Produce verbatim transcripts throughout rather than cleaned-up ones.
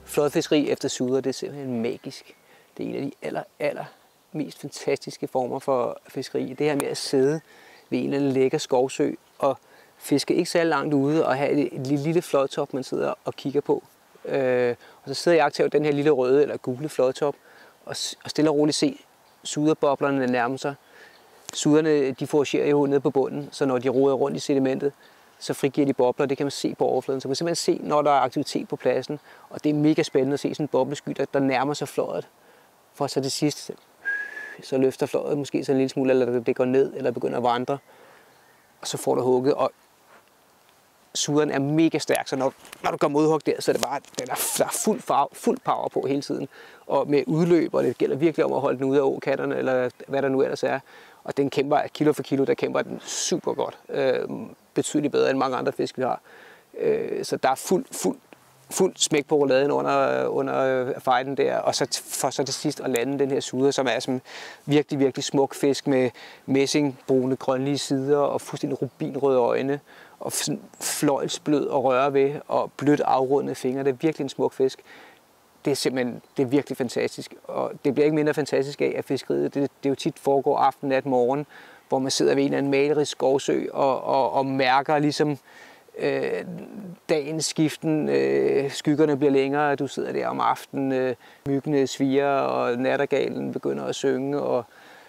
Flådefiskeri efter suder, det er simpelthen magisk. Det er en af de aller, aller mest fantastiske former for fiskeri. Det her med at sidde ved en eller anden lækker skovsø og fiske ikke så langt ude og have et, et lille, lille flådtop, man sidder og kigger på. Øh, og så sidder jeg aktivt den her lille røde eller gule flådtop og, og stille og roligt se suderboblerne nærme sig. Suderne de foragerer jo ned på bunden, så når de roder rundt i sedimentet, så frigiver de bobler. Det kan man se på overfladen. Så man kan simpelthen se, når der er aktivitet på pladsen. Og det er mega spændende at se sådan en boblesky, der, der nærmer sig flådet. For så til sidst, så løfter flådet måske så en lille smule, eller det går ned, eller begynder at vandre. Og så får du hugget. Og suderen er mega stærk, så når, når du går modhug der, så er det bare, der er fuld, farve, fuld power på hele tiden. Og med udløb, og det gælder virkelig om at holde den ude af åkatterne, eller hvad der nu ellers er. Og den kæmper kilo for kilo, der kæmper den super godt. Øh, betydeligt bedre end mange andre fisk, vi har. Øh, så der er fuld, fuld, fuld smæk på rouladen under, under fighten der. Og så for så til sidst at lande den her suder, som er som virkelig, virkelig smuk fisk med messingbrune, grønlige sider og fuldstændig rubinrøde øjne. Og fløjlsblød at røre ved, og blødt afrundede fingre. Det er virkelig en smuk fisk. Det er simpelthen det er virkelig fantastisk. Og det bliver ikke mindre fantastisk af, at fiskeriet det, det jo tit foregår aften, nat, morgen, hvor man sidder ved en eller anden malerisk skovsø og, og, og mærker ligesom øh, dagens skiften. Øh, skyggerne bliver længere, du sidder der om aftenen, øh, myggene sviger, og nattergalen begynder at synge, og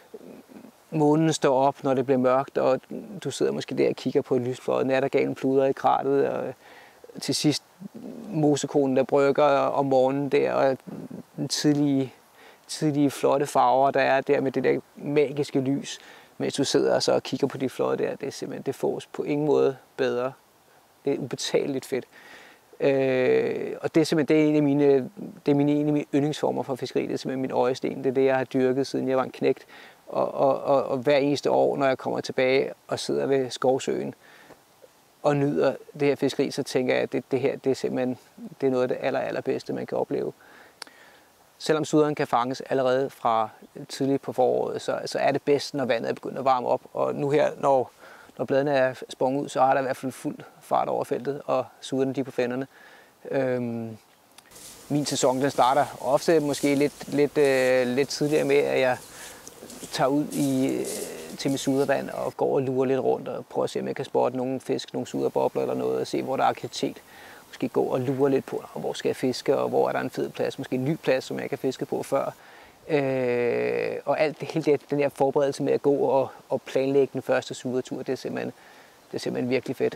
månen står op, når det bliver mørkt, og du sidder måske der og kigger på et lysfløjet. Nattergalen pluder i kratet, og til sidst mosekonen, der brygger om morgenen der, og den tidlige, tidlige flotte farver, der er der med det der magiske lys, mens du sidder og, så og kigger på de fløje der, det er simpelthen, det fås på ingen måde bedre. Det er ubetaleligt fedt. Øh, og det er simpelthen det er en af mine, det er mine, en af mine yndlingsformer for fiskeri, det er simpelthen min øjesten, det er det, jeg har dyrket, siden jeg var en knægt. Og, og, og, og hver eneste år, når jeg kommer tilbage og sidder ved Skovsøen og nyder det her fiskeri, så tænker jeg, at det, det her det er simpelthen det er noget af det aller, allerbedste, man kan opleve. Selvom suderen kan fanges allerede fra tidligt på foråret, så, så er det bedst, når vandet er begyndt at varme op. Og nu her, når, når bladene er sprunget ud, så har der i hvert fald fuld fart over feltet, og suderne de er på fænderne. Øhm, min sæson den starter ofte måske lidt, lidt, øh, lidt tidligere med, at jeg tager ud i, til mit sudervand og går og lurer lidt rundt og prøver at se, om jeg kan spotte nogle fisk, nogle suderbobler eller noget, og se, hvor der er aktivitet. Måske gå og lure lidt på, hvor skal jeg fiske, og hvor er der en fed plads, måske en ny plads, som jeg kan fiske på før. Øh, og alt det, hele det, den her forberedelse med at gå og, og planlægge den første sudertur, det er simpelthen, det er simpelthen virkelig fedt.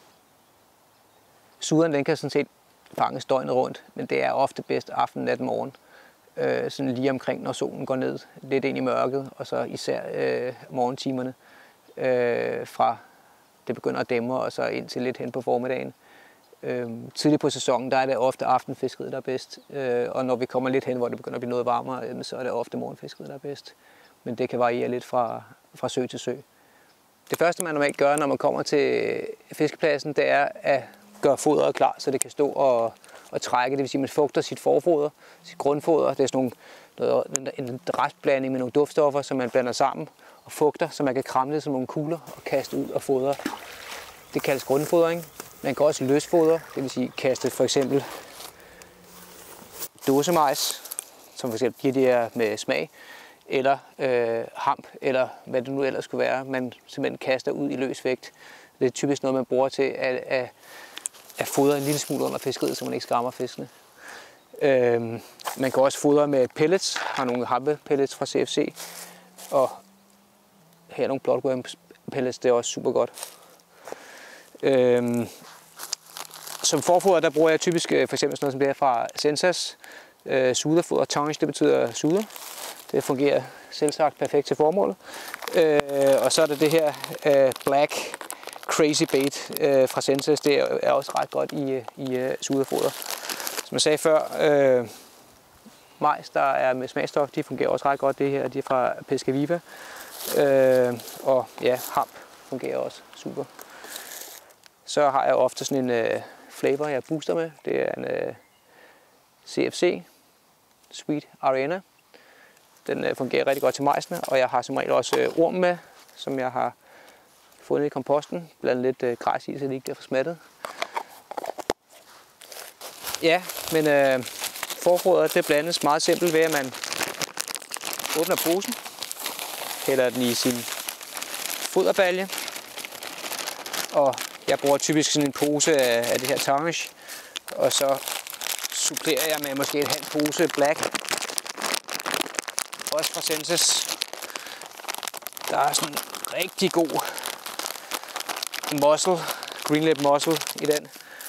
Suderen, den kan sådan set fanges døgnet rundt, men det er ofte bedst aften, nat, morgen. Øh, sådan lige omkring, når solen går ned, lidt ind i mørket, og så især øh, morgentimerne, øh, fra det begynder at dæmre, og så ind til lidt hen på formiddagen. Øh, tidligt på sæsonen, der er det ofte aftenfiskeriet, der er bedst, øh, og når vi kommer lidt hen, hvor det begynder at blive noget varmere, øh, så er det ofte morgenfiskeriet, der er bedst. Men det kan variere lidt fra, fra sø til sø. Det første, man normalt gør, når man kommer til fiskepladsen, det er at gøre fodret klar, så det kan stå og og trække, det vil sige, at man fugter sit forfoder, sit grundfoder. Det er sådan nogle, noget, en restblanding med nogle duftstoffer, som man blander sammen og fugter, så man kan kramme det som nogle kugler og kaste ud og fodre. Det kaldes grundfodring. Man kan også løsfodre, det vil sige kaste for eksempel dåsemajs, som for eksempel giver det her med smag, eller øh, hamp, eller hvad det nu ellers skulle være. Man simpelthen kaster ud i løs vægt. Det er typisk noget, man bruger til at, at at fodre en lille smule under fiskeriet, så man ikke skræmmer fiskene. Øhm, man kan også fodre med pellets. Jeg har nogle hampepellets fra C F C. Og her er nogle bloodworm pellets, det er også super godt. Øhm, som forfoder, der bruger jeg typisk for eksempel sådan noget som det her fra Sensas. Øh, suderfoder. Tange, det betyder suder. Det fungerer selvsagt perfekt til formålet. Øh, og så er der det her øh, Black Crazy Bait øh, fra Sensas, det er også ret godt i, i uh, suderfoder. Som jeg sagde før, øh, majs, der er med smagstof, de fungerer også ret godt. Det her, de er fra Pescaviva. Øh, og ja, hamp fungerer også super. Så har jeg ofte sådan en øh, flavor, jeg booster med. Det er en øh, C F C Sweet Arena. Den øh, fungerer rigtig godt til majsene, og jeg har som regel også øh, orm med, som jeg har fundet i komposten, blandt lidt øh, græs i, så det ikke bliver for smattet. Ja, men øh, forfodret, det blandes meget simpelt ved, at man åbner posen, hælder den i sin foderbalje, og jeg bruger typisk sådan en pose af, af det her tarnish, og så supplerer jeg med måske et halvt pose black, også fra Senses. Der er sådan en rigtig god muscle, green lip muscle i den.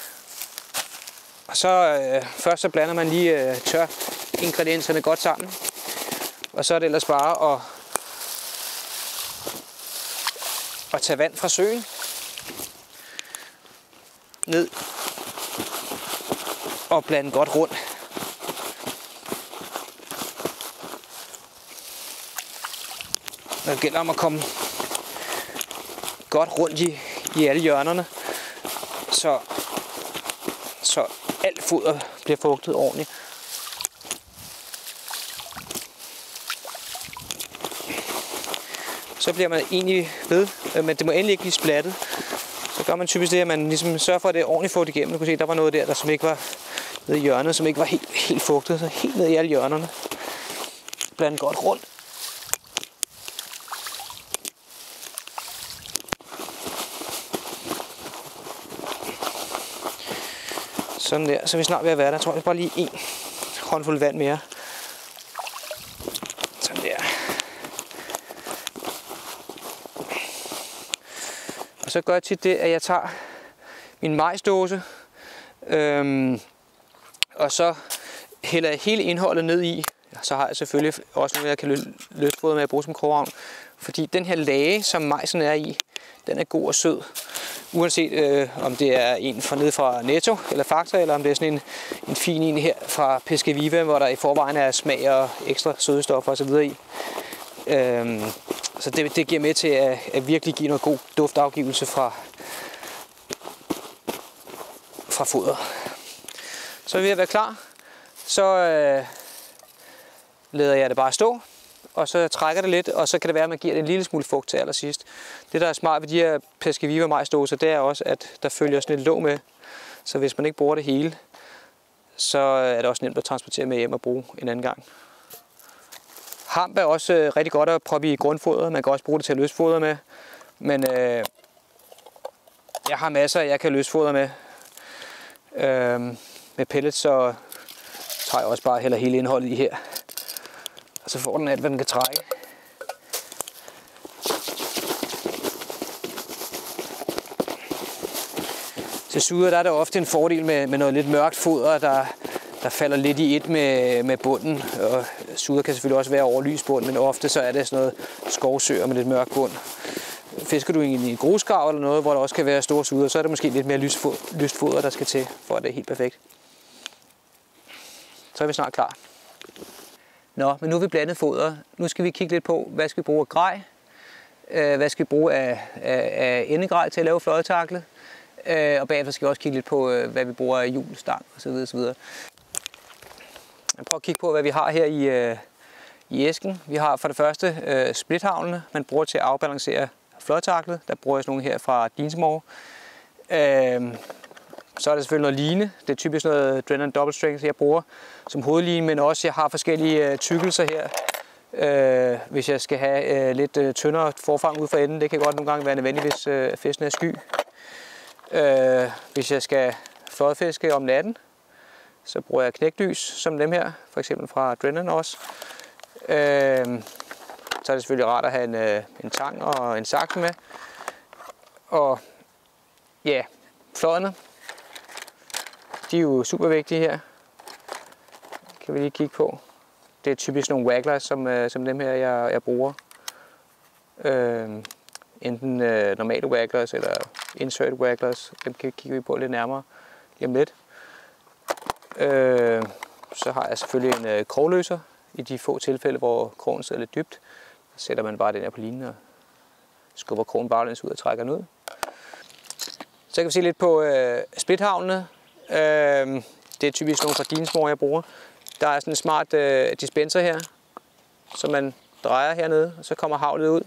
Og så øh, først så blander man lige øh, tør ingredienserne godt sammen. Og så er det ellers bare at, at tage vand fra søen ned og blande godt rundt. Det gælder om at komme godt rundt i, i alle hjørnerne, så, så alt foder bliver fugtet ordentligt. Så bliver man egentlig ved, men det må endelig ikke blive splattet. Så gør man typisk det, at man ligesom sørger for, at det er ordentligt fugtet igennem. Du kan se, der var noget der, der som ikke var nede i hjørnet, som ikke var helt, helt fugtet. Så helt ned i alle hjørnerne. Blande godt rundt. Sådan der, så er vi snart ved at være der. Jeg tror, det er bare lige en håndfuld vand mere. Sådan der. Og så gør jeg tit det, at jeg tager min majsdåse, øhm, og så hælder jeg hele indholdet ned i. Så har jeg selvfølgelig også noget, jeg kan løsfodre med at bruge som krogravn. Fordi den her lage, som majsen er i, den er god og sød. Uanset øh, om det er en fra nede fra Netto eller Fakta, eller om det er sådan en, en fin en her fra Pescaviva, hvor der i forvejen er smag og ekstra sødestoffer osv. i. Øhm, så det, det giver med til at, at virkelig give noget god duftafgivelse fra, fra foder. Så er vi ved at være klar. Så øh, lader jeg det bare stå. Og så trækker det lidt, og så kan det være, at man giver det en lille smule fugt til allersidst. Det, der er smart ved de her Pescaviva majsdåser, det er også, at der følger sådan et låg med. Så hvis man ikke bruger det hele, så er det også nemt at transportere med hjem og bruge en anden gang. Hamp er også øh, rigtig godt at proppe i grundfodret. Man kan også bruge det til at løsfodre med. Men øh, jeg har masser, jeg kan løsfodre med. Øh, med pellets, så tager jeg også bare heller hele indholdet i her. Og så får den alt, hvad den kan trække. Til suder der er det ofte en fordel med, med noget lidt mørkt foder, der, der falder lidt i et med, med bunden. Og suder kan selvfølgelig også være over lys bund, men ofte så er det sådan noget skovsøer med lidt mørk bund. Fisker du i en grusgrav eller noget, hvor der også kan være store suder, så er det måske lidt mere lyst foder, der skal til, for at det er helt perfekt. Så er vi snart klar. Nå, men nu er vi blandet foder. Nu skal vi kigge lidt på, hvad skal vi bruge af grej, hvad skal vi bruge af, af, af endegrej til at lave flødetaklet, og bagefter skal vi også kigge lidt på, hvad vi bruger af hjul, stang osv. osv. Jeg prøver at kigge på, hvad vi har her i, i æsken. Vi har for det første splithavlene, man bruger til at afbalancere flødetaklet. Der bruger jeg sådan nogle her fra Dinsmore. Så er der selvfølgelig noget line. Det er typisk noget Drennan Double Strength, jeg bruger som hovedline, men også jeg har forskellige øh, tykkelser her. Øh, hvis jeg skal have øh, lidt øh, tyndere forfang ud for enden, det kan godt nogle gange være nødvendigt, hvis øh, fisken er sky. Øh, hvis jeg skal flodfiske om natten, så bruger jeg knæklys som dem her, for eksempel fra Drennan også. Øh, så er det selvfølgelig rart at have en, øh, en tang og en saks med. Og ja, flådene. De er jo super vigtige her. Kan vi lige kigge på. Det er typisk nogle wagglers, som, som dem her, jeg, jeg bruger. Øh, enten øh, normale wagglers eller insert wagglers. Dem kigger vi på lidt nærmere lige om lidt. Øh, så har jeg selvfølgelig en øh, krogløser. I de få tilfælde, hvor krogen sidder lidt dybt, så sætter man bare den her på linen og skubber krogen baglæns ud og trækker den ud. Så kan vi se lidt på øh, splithavlene. Øh, det er typisk nogle fra Dinsmore, jeg bruger. Der er sådan en smart øh, dispenser her, som man drejer hernede, og så kommer havlet ud.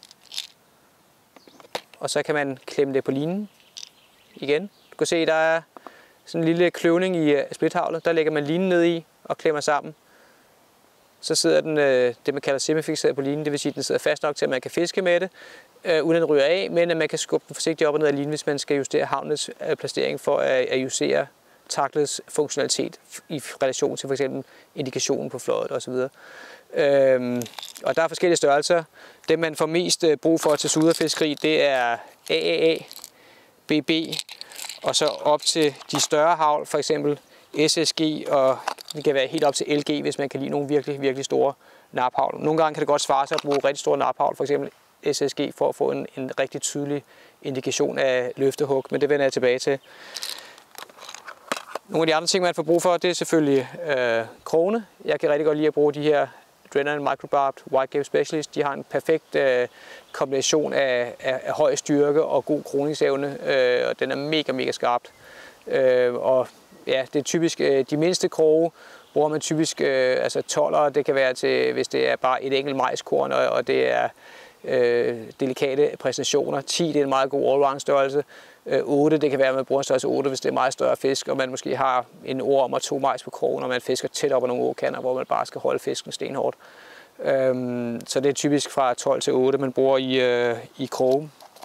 Og så kan man klemme det på linen igen. Du kan se, der er sådan en lille kløvning i uh, splithavlet. Der lægger man linen ned i, og klemmer sammen. Så sidder den, øh, det man kalder semifikseret på linen, det vil sige, at den sidder fast nok til, at man kan fiske med det, øh, uden at den ryger af, men at man kan skubbe den forsigtigt op og ned af linen, hvis man skal justere havnets øh, placering for at, at justere taklets funktionalitet i relation til f.eks. indikationen på flådet osv. Øhm, og der er forskellige størrelser. Det man får mest øh, brug for til suderfiskeri, det er A A A, B B, og så op til de større havl, for eksempel S S G, og det kan være helt op til L G, hvis man kan lide nogle virkelig, virkelig store naphavl. Nogle gange kan det godt svare sig at bruge rigtig store naphavl, for eksempel S S G, for at få en, en rigtig tydelig indikation af løftehug, men det vender jeg tilbage til. Nogle af de andre ting, man får brug for, det er selvfølgelig øh, krogene. Jeg kan rigtig godt lide at bruge de her Drennan Microbarbed Whitegame Specialist. De har en perfekt øh, kombination af, af, af høj styrke og god kroningsevne, øh, og den er mega, mega skarpt. Øh, og ja, det er typisk øh, de mindste kroge, bruger man typisk øh, altså tolvere. Det kan være til, hvis det er bare et enkelt majskorn, og, og det er øh, delikate præstationer. ti det er en meget god allround størrelse. Øh, otte det kan være, at man bruger en størrelse otte, hvis det er meget større fisk, og man måske har en orm og to majs på krogen, og man fisker tæt op ad nogle åkander, hvor man bare skal holde fisken stenhårdt. Øhm, så det er typisk fra tolv til otte, man bruger i, øh, i kroge.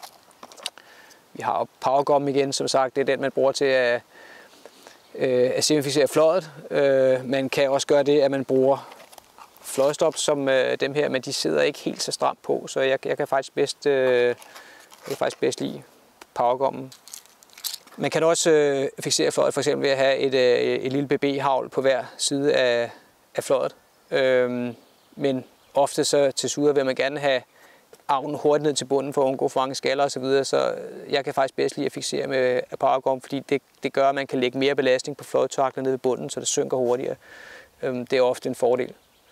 Vi har powergum igen, som sagt, det er den, man bruger til at, øh, at semifiksere flådet. Øh, man kan også gøre det, at man bruger flådstop som øh, dem her, men de sidder ikke helt så stramt på, så jeg, jeg kan faktisk bedst, øh, jeg kan faktisk bedst lide powergummen. Man kan også øh, fiksere flådet for eksempel ved at have et, øh, et lille B B-havl på hver side af, af flådet. Øhm, men ofte så til suder vil man gerne have avnen hurtigt ned til bunden for at undgå for mange skaller osv. Så, så jeg kan faktisk bedst lide at fiksere med powergum, fordi det, det gør, at man kan lægge mere belastning på flådetaklen nede ved bunden, så det synker hurtigere. Øhm, det er ofte en fordel.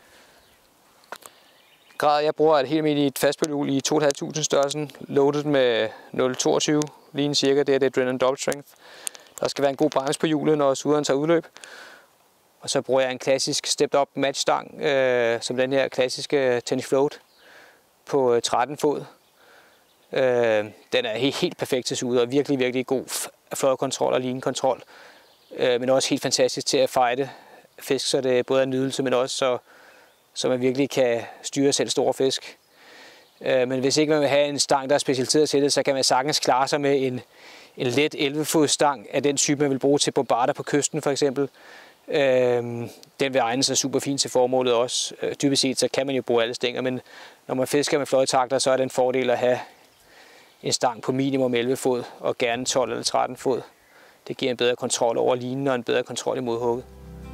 Grad, jeg bruger et helt almindeligt fastbølgehjul i to tusind fem hundrede størrelsen, loaded med nul komma toogtyve, lige cirka, det er det Drennan Double Strength. Der skal være en god balance på hjulet, når suderen tager udløb. Og så bruger jeg en klassisk stepped up matchstang, øh, som den her klassiske tennis float på tretten fod. Øh, den er helt, helt perfekt til suder, og virkelig, virkelig god flådekontrol og linekontrol. Øh, men også helt fantastisk til at fighte fisk, så det både er nydelse, men også så så man virkelig kan styre selv store fisk. Men hvis ikke man vil have en stang, der er specialiseret til det, så kan man sagtens klare sig med en, en let elleve fods stang af den type, man vil bruge til bombarder på kysten for eksempel. Den vil egne sig super fint til formålet også. Dybest set så kan man jo bruge alle stænger, men når man fisker med fløjtakter, så er det en fordel at have en stang på minimum elleve fod og gerne tolv eller tretten fod. Det giver en bedre kontrol over linen og en bedre kontrol i modhugget.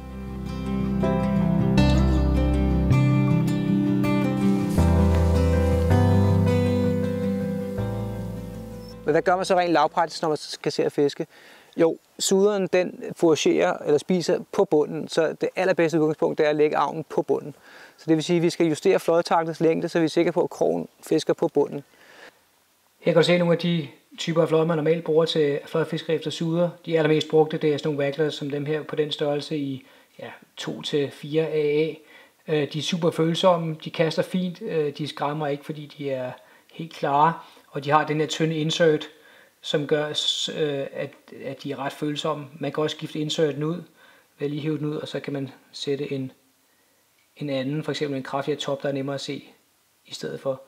Men hvad gør man så rent lavpraktisk, når man skal se at fiske? Jo, suderen den fouragerer eller spiser på bunden, så det allerbedste udgangspunkt er at lægge avnen på bunden. Så det vil sige, at vi skal justere flådetaklets længde, så vi er sikre på, at krogen fisker på bunden. Her kan du se nogle af de typer af flåde, man normalt bruger til flådefiskeri efter suder. De allermest brugte, det er sådan nogle waggler som dem her på den størrelse i ja, to til fire A A. De er super følsomme, de kaster fint, de skræmmer ikke, fordi de er helt klare. Og de har den her tynde insert, som gør, at, at de er ret følsomme. Man kan også skifte inserten ud, ved at lige hive den ud, og så kan man sætte en, en anden, for eksempel en kraftigere top, der er nemmere at se i stedet for.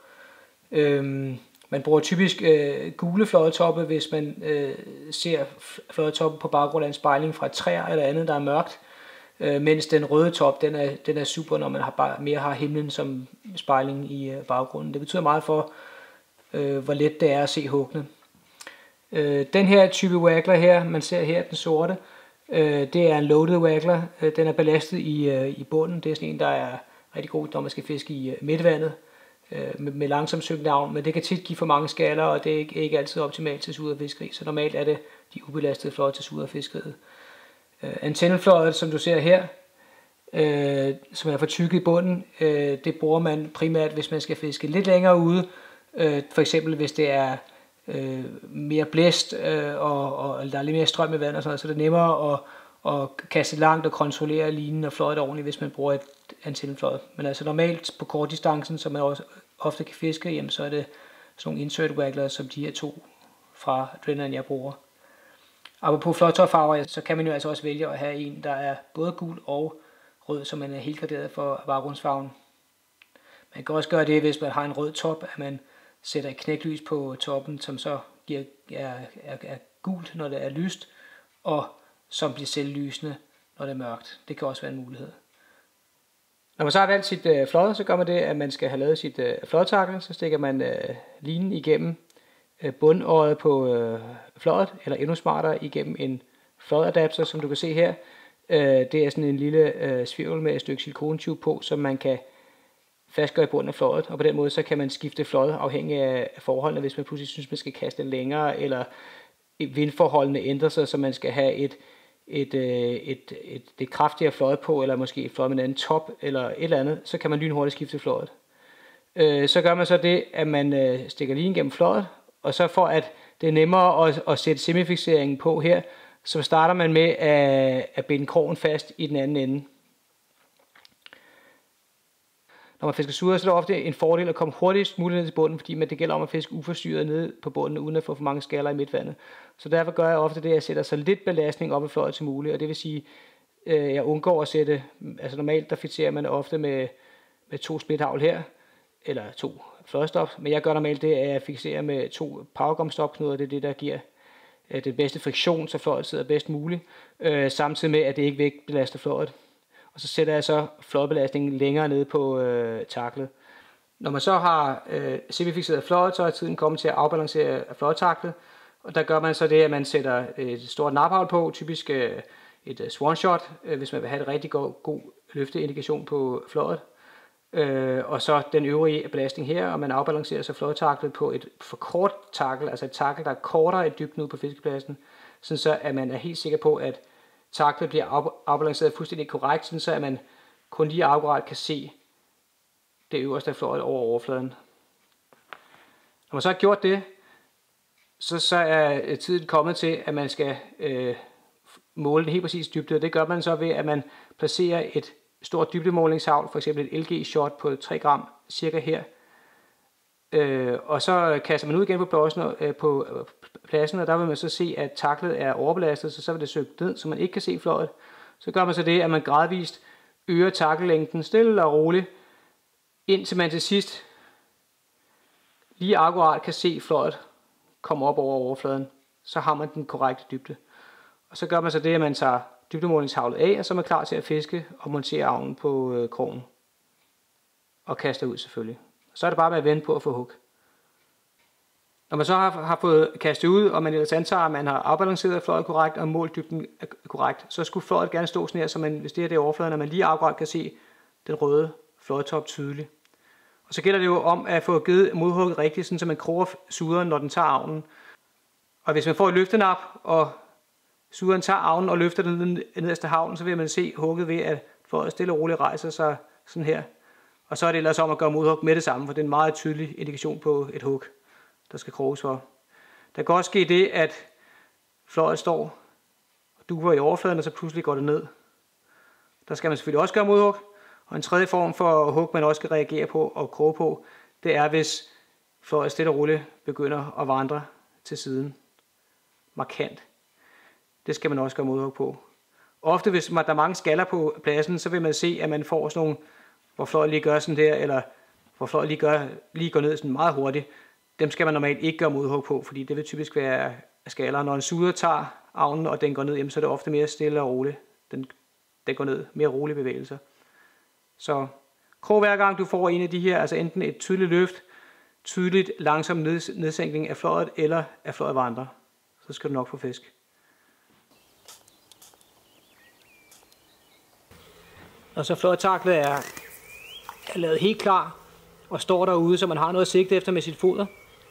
Øhm, man bruger typisk øh, gule flådetoppe, hvis man øh, ser flådetoppen på baggrund af en spejling fra et træ eller andet, der er mørkt. Øh, mens den røde top, den er, den er super, når man har bare, mere har himlen som spejling i øh, baggrunden. Det betyder meget for, øh, hvor let det er at se huggene. Øh, den her type waggler her, man ser her, den sorte, øh, det er en loaded waggler. Øh, den er belastet i, øh, i bunden. Det er sådan en, der er rigtig god, når man skal fiske i øh, midtvandet øh, med, med langsomt synkende avn, men det kan tit give for mange skaller, og det er ikke, ikke altid optimalt til suderfiskeri, så normalt er det de ubelastede flåde til suderfiskeriet. Øh, antenneflådet, som du ser her, øh, som er for tykke i bunden, øh, det bruger man primært, hvis man skal fiske lidt længere ude, øh, for eksempel hvis det er øh, mere blæst, øh, og, og der er lidt mere strøm i vandet, og sådan noget, så det er nemmere at, at kaste langt og kontrollere linen og fløjt ordentligt, hvis man bruger et antenneflåde. Men altså normalt på kortdistancen, som man også ofte kan fiske, jamen, så er det sådan nogle insert waggler, som de her to fra Drennan, jeg bruger. Og på fløjtfarver, så kan man jo altså også vælge at have en, der er både gul og rød, så man er helt graderet for baggrundsfarven. Man kan også gøre det, hvis man har en rød top, at man sætter et knæklys på toppen, som så giver, er, er, er gult, når det er lyst, og som bliver selvlysende, når det er mørkt. Det kan også være en mulighed. Når man så har valgt sit øh, flåd, så gør man det, at man skal have lavet sit øh, flådtakke. Så stikker man øh, linen igennem øh, bundåret på øh, flådet, eller endnu smartere igennem en flådadapter, som du kan se her. Øh, det er sådan en lille øh, svirvel med et stykke silikontube på, som man kan fastgøre i bunden af flådet, og på den måde så kan man skifte flåd afhængig af forholdene, hvis man pludselig synes, man skal kaste længere, eller vindforholdene ændrer sig, så man skal have et, et, et, et, et, et kraftigere flåd på, eller måske et flåd med en anden top, eller et eller andet, så kan man lynhurtigt skifte flådet. Øh, så gør man så det, at man øh, stikker lige gennem flådet, og så for at det er nemmere at, at sætte semifixeringen på her, så starter man med at, at binde krogen fast i den anden ende. Når man fisker suder, så er det ofte en fordel at komme hurtigst muligt ned til bunden, fordi det gælder om at fiske uforstyrret ned på bunden, uden at få for mange skaller i midtvandet. Så derfor gør jeg ofte det, at jeg sætter så lidt belastning op i flådet som muligt, og det vil sige, at jeg undgår at sætte, altså normalt der fixerer man ofte med, med to splithavl her, eller to flådestop, men jeg gør normalt det, at jeg fixerer med to powergum-stopknuder, det er det, der giver den bedste friktion, så flådet sidder bedst muligt, øh, samtidig med, at det ikke væk belaster flådet. Og så sætter jeg så flådbelastningen længere nede på øh, taklet. Når man så har øh, semifixeret flådet, så er tiden kommet til at afbalancere flådtaklet. Og der gør man så det, at man sætter et stort naphavl på, typisk øh, et uh, swan shot, øh, hvis man vil have et rigtig god, god løfteindikation på flådet. Øh, og så den øvrige belastning her, og man afbalancerer så flådtaklet på et for kort takkel, altså et takkel, der er kortere i dybden ud på fiskepladsen, sådan så at man er helt sikker på, at taklet bliver afbalanceret fuldstændig korrekt, sådan så at man kun lige akkurat kan se det øverste af flådet over overfladen. Når man så har gjort det, så, så er tiden kommet til, at man skal øh, måle den helt præcis dybde, og det gør man så ved, at man placerer et stort dybdemålingshavl, for eksempel et L G-shot på tre gram, cirka her, øh, og så kaster man ud igen på pladsen, øh, på pladsen, og der vil man så se, at taklet er overbelastet, så så vil det søge ned, så man ikke kan se flådet. Så gør man så det, at man gradvist øger takkellængden stille og roligt, indtil man til sidst lige akkurat kan se flådet komme op over overfladen. Så har man den korrekte dybde. Og så gør man så det, at man tager dybdemålingshavlet af, og så er man klar til at fiske og montere avnen på øh, krogen. Og kaster ud selvfølgelig. Så er det bare med at vente på at få hug. Når man så har, har fået kastet ud, og man ellers antager, at man har afbalanceret flådet korrekt og målt dybden korrekt, så skulle flådet gerne stå sådan her, så man, hvis det er det overfladen, at man lige akkurat kan se den røde flådtop tydeligt. Og så gælder det jo om at få givet modhugget rigtigt, sådan så man kroger suderen, når den tager avnen. Og hvis man får et løftenap, og suderen tager avnen og løfter den nederste havnen, så vil man se hugget ved, at flådet stille og roligt rejser sig sådan her. Og så er det ellers om at gøre modhug med det samme, for det er en meget tydelig indikation på et hug, der skal kroges for. Der kan også ske det, at flådet står og duver i overfladen, og så pludselig går det ned. Der skal man selvfølgelig også gøre modhug. Og en tredje form for hug, man også skal reagere på og kroge på, det er, hvis flådet stille og roligt begynder at vandre til siden. Markant. Det skal man også gøre modhug på. Ofte, hvis der er mange skaller på pladsen, så vil man se, at man får sådan nogle, hvor flådet lige gør sådan der, eller hvor flådet lige, gør, lige går ned sådan meget hurtigt. Dem skal man normalt ikke gøre modhug på, fordi det vil typisk være skaller. Når en suder tager avnen, og den går ned, jamen, så er det ofte mere stille og roligt. Den, den går ned, mere rolige bevægelser. Så krog hver gang du får en af de her, altså enten et tydeligt løft, tydeligt langsom nedsænkning af flådet, eller af flådet vandrer. Så skal du nok få fisk. Og så flådtaklet er, er lavet helt klar, og står derude, så man har noget at sigte efter med sit foder.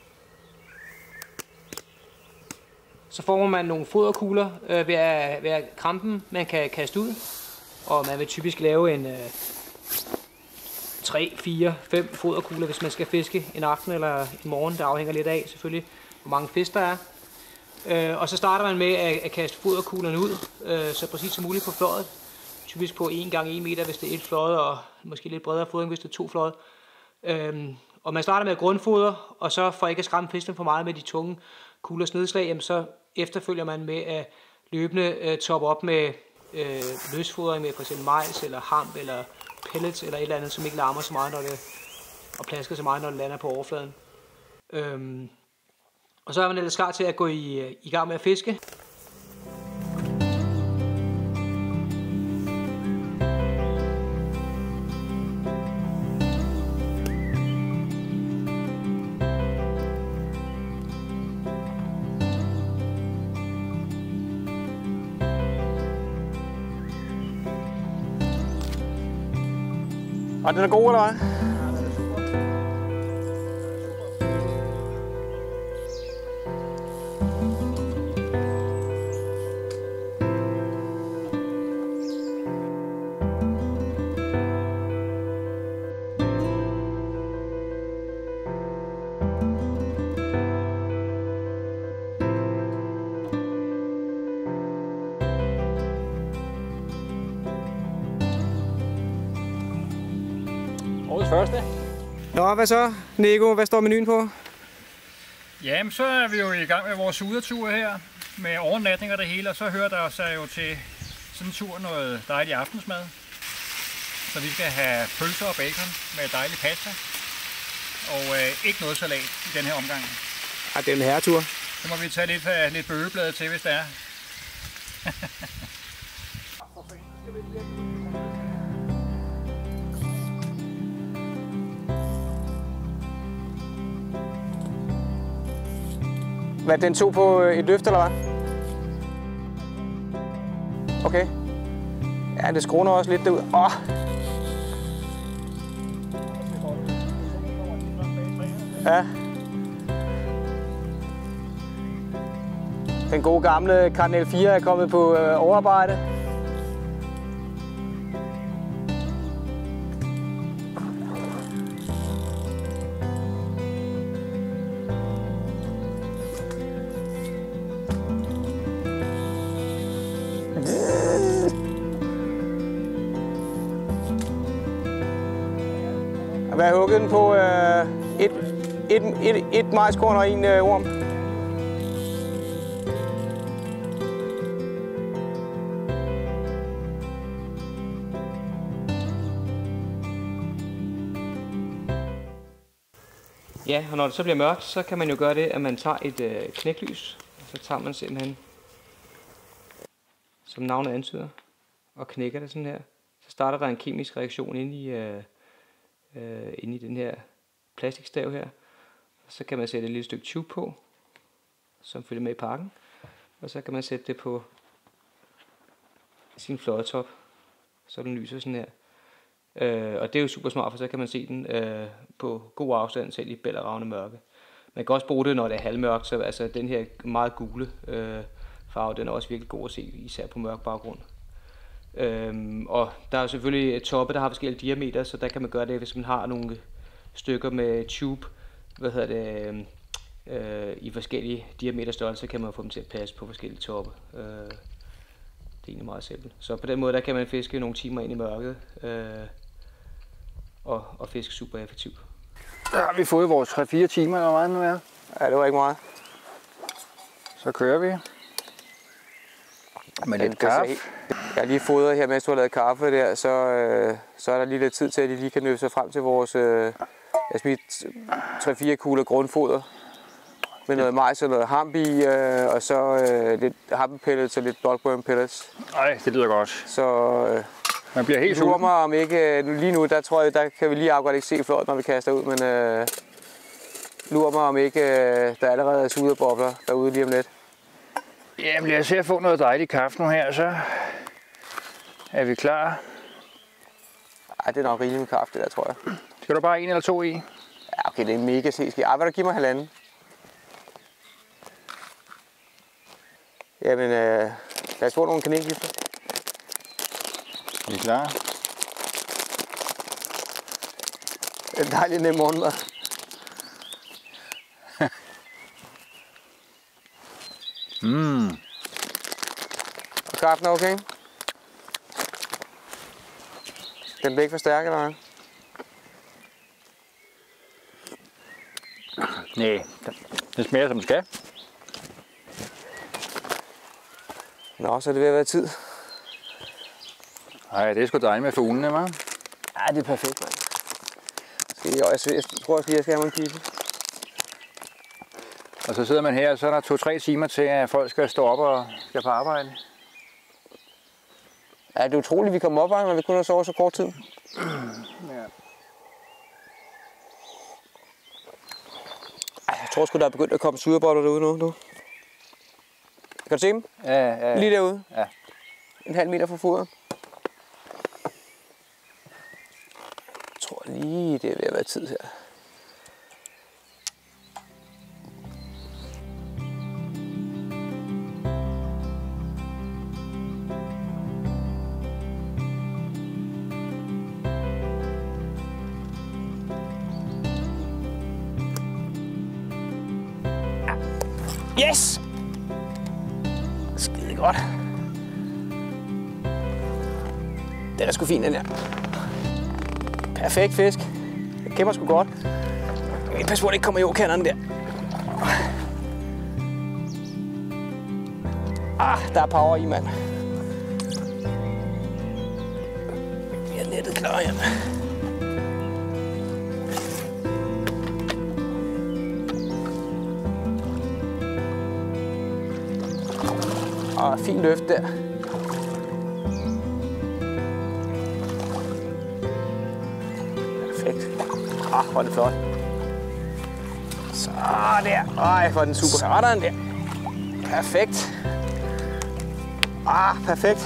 Så får man nogle foderkugler øh, ved, at, ved at krampen, man kan kaste ud. Og man vil typisk lave en øh, tre, fire, fem foderkugler, hvis man skal fiske en aften eller en morgen. Det afhænger lidt af selvfølgelig, hvor mange fisk der er. Øh, og så starter man med at, at kaste foderkuglerne ud, øh, så præcis som muligt på flådet. Typisk på en gange en meter, hvis det er et flåde, og måske lidt bredere fodring, hvis det er to flåde. Øhm, og man starter med grundfoder, og så for ikke at skræmme fisken for meget med de tunge kuglers nedslag, jamen så efterfølger man med at løbende øh, toppe op med øh, løsfodring med for eksempel majs eller hamp eller pellets eller et eller andet, som ikke larmer så meget, når det, og plasker så meget, når det lander på overfladen. Øhm, og så er man ellers klar til at gå i, i gang med at fiske. Og den er god, eller hvad? Årets første. Nå, hvad så, Nico? Hvad står menuen på? Jamen, så er vi jo i gang med vores sudertur her, med overnatning og det hele, og så hører der sig jo til sådan en tur noget dejlig aftensmad. Så vi skal have pølser og bacon med dejlig pasta, og øh, ikke noget salat i den her omgang. Ej, det er en herretur. Så må vi tage lidt, uh, lidt bøgeblade til, hvis det er. Hvad, den tog på et løft, eller hvad? Okay. Ja, det skruer også lidt derud. Åh! Ja. Den gode gamle Cardinal fire er kommet på øh, overarbejde. Hvad har hugget den på? Øh, et, et, et, et majskorn og en øh, orm. Ja, og når det så bliver mørkt, så kan man jo gøre det, at man tager et øh, knæklys. Og så tager man simpelthen, som navnet antyder, og knækker det sådan her. Så starter der en kemisk reaktion inde i, øh, øh, inde i den her plastikstav her. Og så kan man sætte et lille stykke tube på, som følger med i pakken. Og så kan man sætte det på sin fløjetop, så den lyser sådan her. Øh, og det er jo super smart, for så kan man se den øh, på god afstand, selv i bælgeragende mørke. Man kan også bruge det, når det er halvmørkt, så altså den her meget gule øh, farve, den er også virkelig god at se, især på mørk baggrund. Øhm, og der er jo selvfølgelig toppe, der har forskellige diameter, så der kan man gøre det, hvis man har nogle stykker med tube, hvad hedder det, øh, i forskellige diameterstørrelser, kan man få dem til at passe på forskellige toppe. Øh, det er egentlig meget simpelt. Så på den måde, der kan man fiske nogle timer ind i mørket, øh, og, og fiske super effektivt. Der har vi fået vores tre fire timer, eller hvad nu er. Ja, det var ikke meget. Så kører vi. Med lidt kaffe. Jeg har lige fodret her, mens du har lavet kaffe der, så, øh, så er der lige lidt tid til, at de lige kan nøbe sig frem til vores øh, jeg smidt tre fire kugler grundfoder med noget majs og noget hamp i, øh, og så øh, lidt hampepellets og lidt bloodworm pellets. Nej, det lyder godt. Så øh, man bliver helt sulten. Mig om ikke, lige nu, der tror jeg, der kan vi lige akkurat ikke se flot, når vi kaster ud, men øh, lurer mig om ikke, øh, der allerede er suderbobler derude lige om lidt. Jamen lad os se at få noget dejligt kaffe nu her, så er vi klar. Ej, det er nok rigeligt med kaffe, det der, tror jeg. Skal du bare en eller to i? Ja, okay, det er mega seski. Ej, hvad du give mig halvanden? Jamen, øh, lad os få nogle kanelgifter. Vi er klar. Det er dejligt nem morgenmad. Mm. Og kaffen er okay? Den bliver ikke for stærk, eller hvad? Nej, det smager som det skal. Nå, så er det ved at være tid. Ej, det er sgu dejligt med fuglene, hva'? Ja, det er perfekt, mand. Skal jeg, jeg, jeg tror også lige, jeg skal have mig en kigge. Og så sidder man her, og så er der to-tre timer til, at folk skal stå op og skal på arbejde. Ja, det er utroligt, at vi kommer op, når vi kun har sovet så kort tid. Ja. Jeg tror sgu, der er begyndt at komme surebotter derude nu. nu. Kan du se dem? Ja, ja, ja. Lige derude. Ja. En halv meter fra fodret. Jeg tror lige, det er ved at være tid her. Yes! Skide godt. Den er sgu fin, den her. Perfekt fisk. Den kæmper sgu godt. Jeg kan passe på, at det ikke kommer i jordkanterne der. Ah, der er power i, mand. Vi er nettet klar her. Og fin løft der. Perfekt. Ah, hvor er det flot. Så der. Ej, hvor er den super. Sådan der. Perfekt. Ah, perfekt.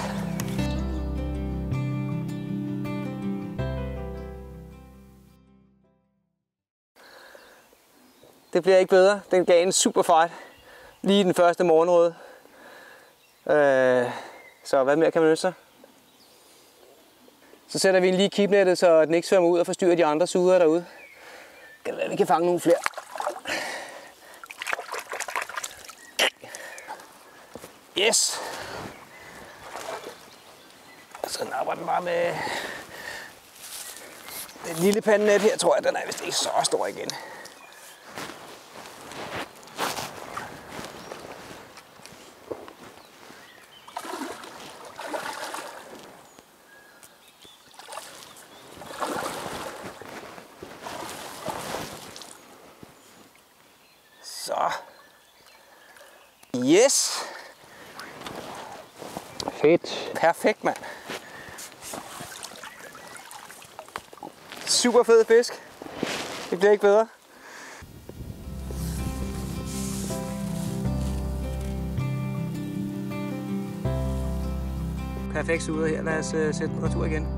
Det bliver ikke bedre. Den gav en super fight. Lige den første morgenrøde. Øh, så hvad mere kan man ønske sig? Så sætter vi lige kibnettet, så den ikke svømmer ud og forstyrrer de andre suger derude. Kan det være, vi kan fange nogle flere? Yes! Så napper den bare med den lille pandenet her, tror jeg, den er vist ikke så stor igen. Så. Yes. Fedt. Perfekt, mand. Super fed fisk. Det bliver ikke bedre. Perfekt suder her. Lad os uh, sætte den på tur igen.